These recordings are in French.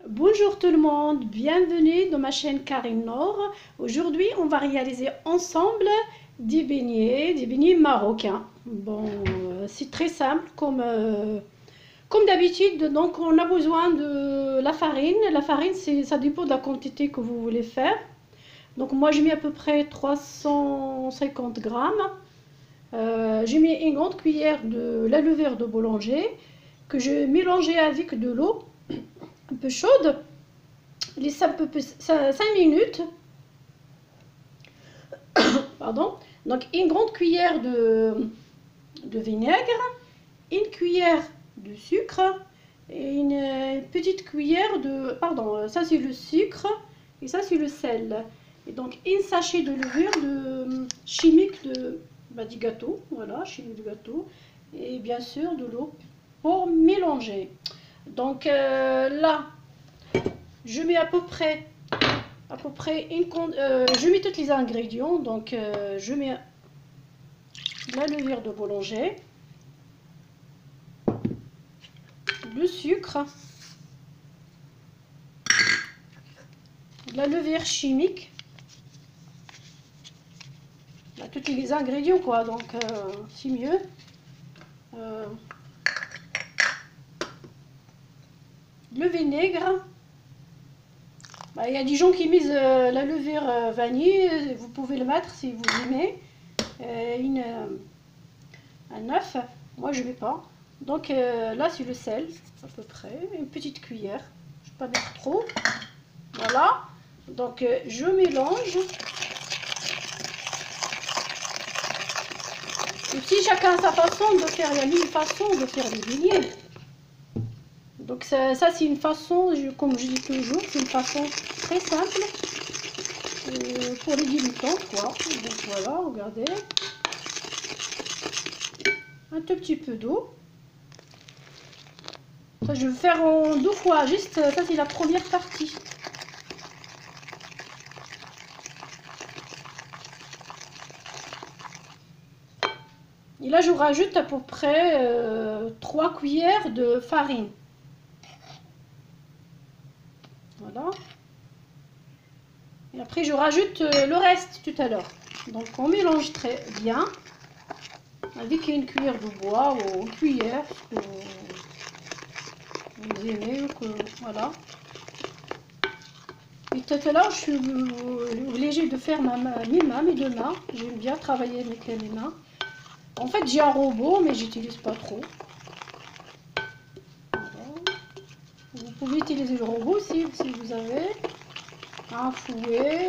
Bonjour tout le monde, bienvenue dans ma chaîne Karine Nord. Aujourd'hui, on va réaliser ensemble des beignets marocains. Bon, c'est très simple comme d'habitude. Donc, on a besoin de la farine. La farine, ça dépend de la quantité que vous voulez faire. Donc, moi, j'ai mis à peu près 350 grammes. J'ai mis une grande cuillère de la levure de boulanger que je mélangeais avec de l'eau un peu chaude. Laisse un peu 5 minutes. Pardon. Donc une grande cuillère de vinaigre, une cuillère de sucre et une petite cuillère de... Pardon, ça c'est le sucre et ça c'est le sel. Et donc une sachet de levure chimique du gâteau. Voilà, chimique du gâteau. Et bien sûr de l'eau pour mélanger. Donc là, je mets à peu près je mets tous les ingrédients. Donc je mets la levure de boulanger, le sucre, la levure chimique, là, tous les ingrédients quoi, donc c'est mieux. Le vinaigre, il y a des gens qui misent la levure vanille, vous pouvez le mettre si vous aimez. Un œuf, moi je ne mets pas. Donc là c'est le sel à peu près, une petite cuillère, je ne vais pas mettre trop. Voilà, donc je mélange. Et si chacun a sa façon de faire, il y a mille façons de faire des beignets. Donc ça c'est une façon, comme je dis toujours, c'est une façon très simple pour les débutants quoi. Donc voilà, regardez. Un tout petit peu d'eau. Ça je vais faire en deux fois, juste ça c'est la première partie. Et là je rajoute à peu près 3 cuillères de farine. Voilà. Et après je rajoute le reste tout à l'heure. Donc on mélange très bien avec une cuillère de bois ou une cuillère que vous aimez. Voilà. Et tout à l'heure je suis obligée de faire mes deux mains. J'aime bien travailler avec mes mains. En fait j'ai un robot mais j'utilise pas trop. Voilà. Vous pouvez utiliser le robot si vous avez un fouet.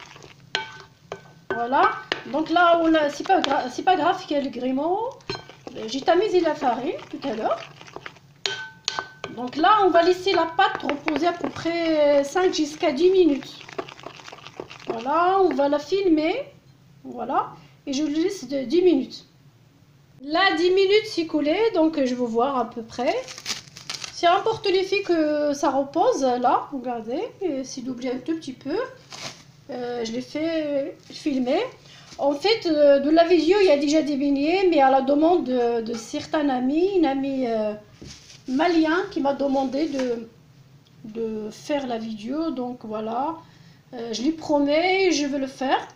Voilà, donc là c'est pas grave qu'il y ait le gréement. J'ai tamisé la farine tout à l'heure. Donc là on va laisser la pâte reposer à peu près 5 jusqu'à 10 minutes. Voilà, on va la filmer. Voilà, et je le laisse de 10 minutes. Là 10 minutes s'est coulé, donc je vais voir à peu près. C'est important les filles que ça repose là, regardez, c'est doublé un tout petit peu. Je l'ai fait filmer. En fait, de la vidéo, il y a déjà des beignets, mais à la demande de certains amis, une amie malien qui m'a demandé de faire la vidéo. Donc voilà, je lui promets, je vais le faire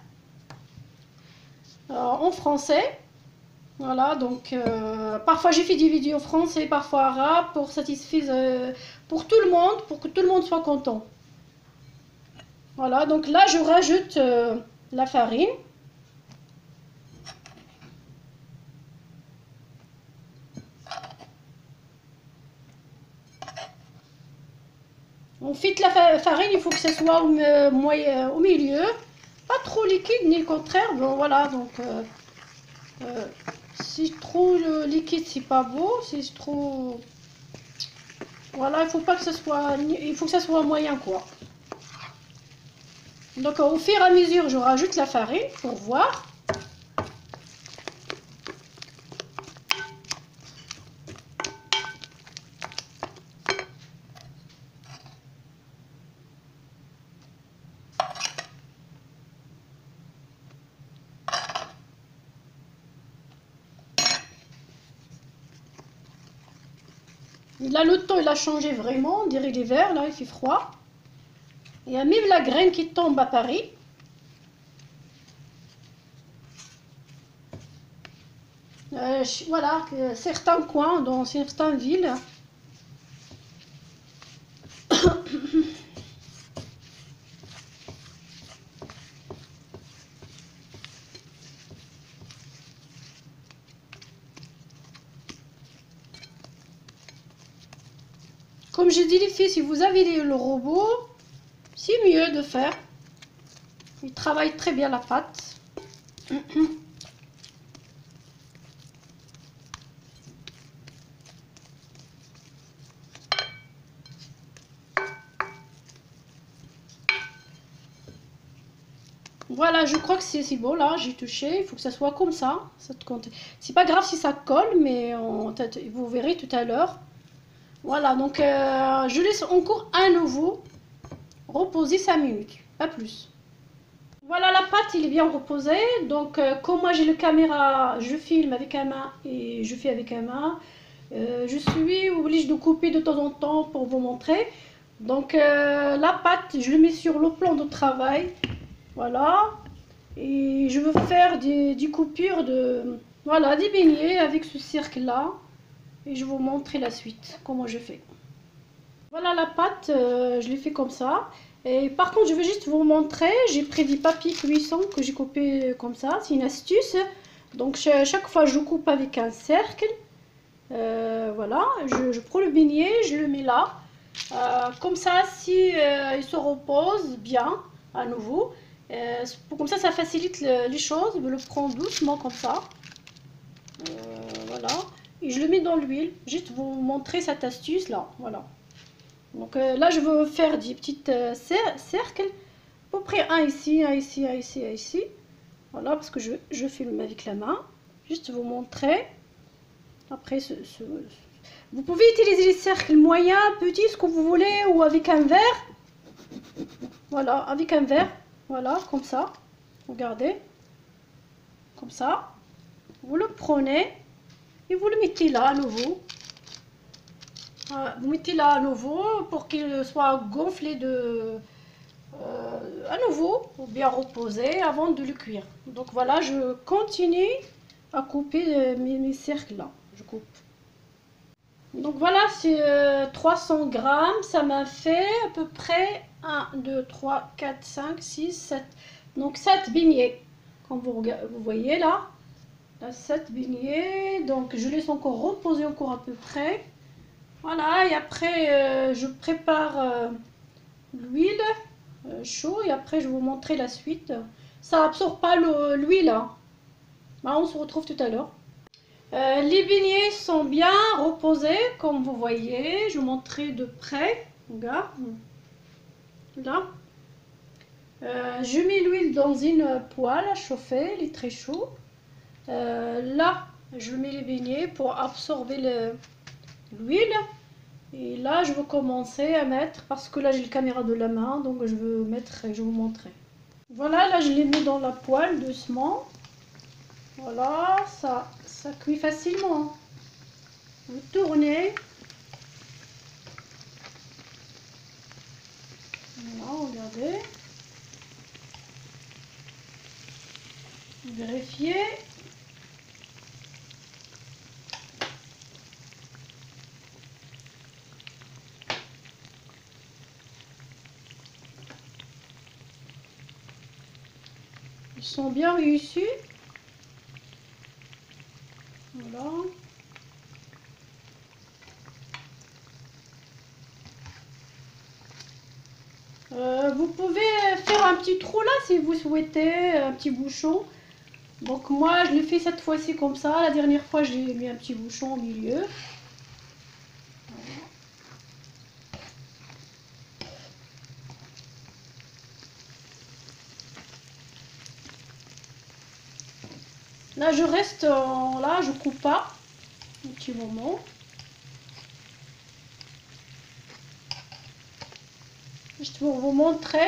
en français. Voilà, donc parfois j'ai fait des vidéos français, parfois arabes, pour satisfaire pour tout le monde, pour que tout le monde soit content. Voilà, donc là je rajoute la farine. On fait la farine, il faut que ce soit au milieu, pas trop liquide ni le contraire. Bon voilà, donc si trop liquide c'est pas beau, si c'est trop, voilà, il faut pas que ce soit, il faut que ça soit moyen quoi. Donc au fur et à mesure je rajoute la farine pour voir. Là, le temps, il a changé vraiment. On dirait l'hiver, là, il fait froid. Il y a même la graine qui tombe à Paris. Voilà, certains coins, dans certaines villes. Comme je dis les filles, si vous avez le robot, c'est mieux de faire. Il travaille très bien la pâte. Voilà, je crois que c'est bon là, j'ai touché. Il faut que ça soit comme ça. C'est pas grave si ça colle, mais vous verrez tout à l'heure. Voilà, donc je laisse encore à nouveau reposer 5 minutes, pas plus. Voilà, la pâte, il est bien reposé. Donc, comme moi j'ai le caméra, je filme avec un main et je fais avec un main. Je suis obligée de couper de temps en temps pour vous montrer. Donc, la pâte, je le mets sur le plan de travail. Voilà. Et je veux faire des coupures voilà, des beignets avec ce cercle-là. Et je vais vous montrer la suite, comment je fais. Voilà la pâte, je l'ai fait comme ça. Et par contre, je vais juste vous montrer, j'ai pris du papier cuisson que j'ai coupé comme ça. C'est une astuce. Donc chaque fois, je coupe avec un cercle. Voilà, je prends le beignet, je le mets là. Comme ça, si il se repose bien à nouveau. Comme ça facilite les choses. Je le prends doucement comme ça. Voilà. Et je le mets dans l'huile. Juste vous montrer cette astuce là. Voilà. Donc là, je veux faire des petits cercles. À peu près un ici, un ici, un ici, un ici. Voilà, parce que je filme avec la main. Juste vous montrer. Après, vous pouvez utiliser les cercles moyens, petits, ce que vous voulez, ou avec un verre. Voilà, avec un verre. Voilà, comme ça. Regardez. Comme ça. Vous le prenez et vous le mettez là à nouveau. Vous mettez là à nouveau pour qu'il soit gonflé à nouveau, ou bien reposé avant de le cuire. Donc voilà, je continue à couper mes cercles là. Je coupe. Donc voilà, c'est 300 grammes. Ça m'a fait à peu près 1, 2, 3, 4, 5, 6, 7. Donc 7 beignets. Comme vous voyez là. Là, 7 beignets. Donc je laisse encore reposer encore à peu près. Voilà, et après je prépare l'huile chaud et après je vais vous montrer la suite. Ça absorbe pas l'huile. Hein. Bah, on se retrouve tout à l'heure. Les beignets sont bien reposés comme vous voyez. Je vous montrerai de près. Regarde. Là. Je mets l'huile dans une poêle à chauffer. Il est très chaud. Là, je mets les beignets pour absorber l'huile. Et là, je vais commencer à mettre, parce que là, j'ai la caméra de la main, donc je veux mettre, je vais vous montrer. Voilà, là, je les mets dans la poêle doucement. Voilà, ça cuit facilement. Vous tournez. Voilà, regardez. Vérifiez. Ils sont bien réussis. Voilà. Vous pouvez faire un petit trou là si vous souhaitez, un petit bouchon. Donc moi je le fais cette fois-ci comme ça. La dernière fois j'ai mis un petit bouchon au milieu. Là je reste là, je coupe pas un petit moment. Je vais vous montrer.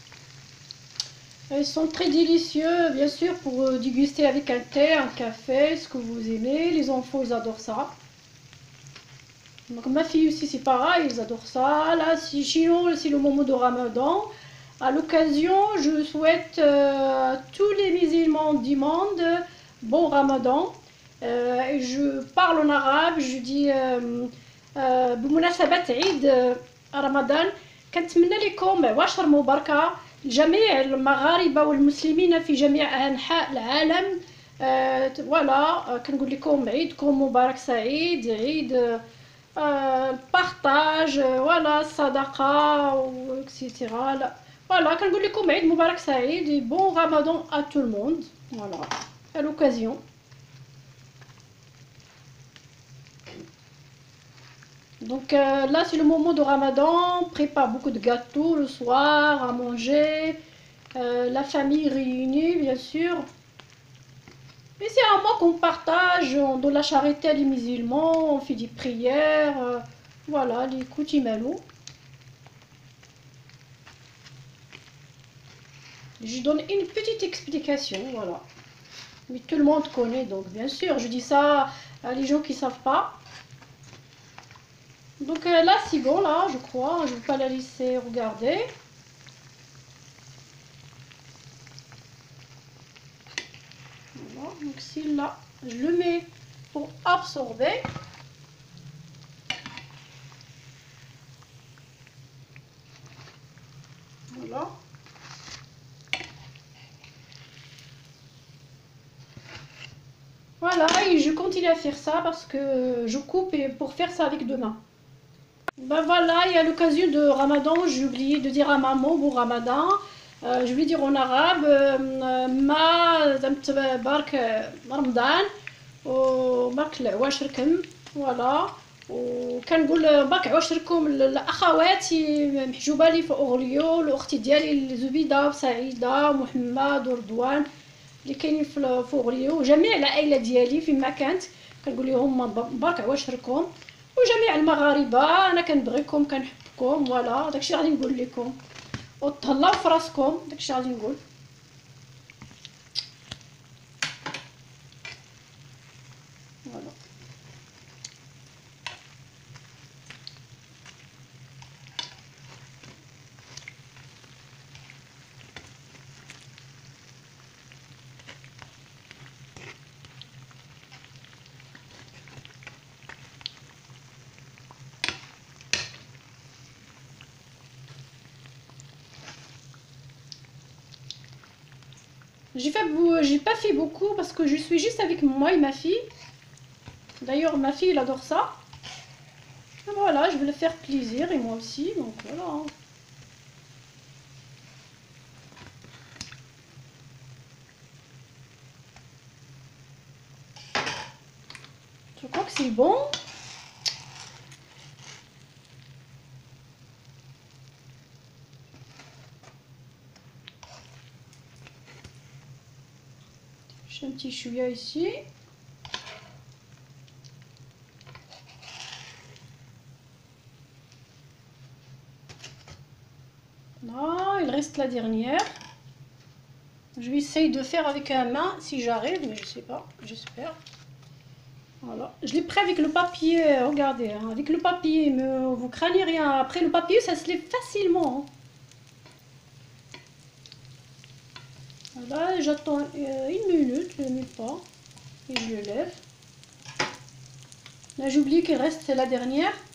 Ils sont très délicieux, bien sûr, pour déguster avec un thé, un café, ce que vous aimez. Les enfants, ils adorent ça. Donc ma fille aussi c'est pareil, ils adorent ça. Là, sinon c'est le moment de Ramadan. À l'occasion, je souhaite tous les musulmans du monde bon Ramadan. Je parle en arabe, je dis بمناسبة عيد رمضان كنتمنى لكم عشر مباركة لجميع المغاربة والمسلمين في جميع أنحاء العالم. فوالا كنقول لكم عيدكم مبارك سعيد، عيد البارطاج، فوالا الصدقة وكسيتيرا. Voilà, كنقول لكم عيد مبارك سعيد et bon Ramadan à tout le monde. Voilà, à l'occasion. Donc là c'est le moment de Ramadan, on prépare beaucoup de gâteaux le soir à manger, la famille réunie bien sûr. Et c'est un mois qu'on partage, on donne la charité à les musulmans, on fait des prières, voilà, les coutumes. Je donne une petite explication, voilà. Mais tout le monde connaît, donc bien sûr, je dis ça à les gens qui ne savent pas. Donc là, c'est bon, là, je crois. Je ne vais pas la laisser regarder. Voilà, donc si là, je le mets pour absorber. Voilà. Voilà, et je continue à faire ça parce que je coupe et pour faire ça avec deux mains. Ben voilà, et à l'occasion de Ramadan, j'ai oublié de dire à maman bon Ramadan. Je vais dire en arabe ما دمت بارك رمضان وبارك عواشركم. فوالا، وكنقول بارك عواشركم لاخواتي محجوبه لي في اغليو، لاختي ديالي زبيده وسعيده ومحمد ورضوان اللي كاينين في اغليو، وجميع العائله ديالي فيما كانت كنقول لهم بارك عواشركم، وجميع المغاربه انا كنبغيكم كنحبكم. فوالا داكشي غادي نقول لكم، وتهلاو في راسكم، داكشي غادي نقول. فوالا j'ai pas fait beaucoup parce que je suis juste avec moi et ma fille. D'ailleurs ma fille elle adore ça. Et voilà, je vais le faire plaisir et moi aussi, donc voilà. Je crois que c'est bon. J'ai un petit chouïa ici. Là, il reste la dernière. Je vais essayer de faire avec la main si j'arrive, mais je sais pas, j'espère. Voilà, je l'ai pris avec le papier, regardez, hein, avec le papier, mais vous craignez rien. Après le papier, ça se lève facilement. Hein. Voilà, j'attends une minute, je ne le mets pas, et je le lève. Là, j'oublie qu'il reste la dernière.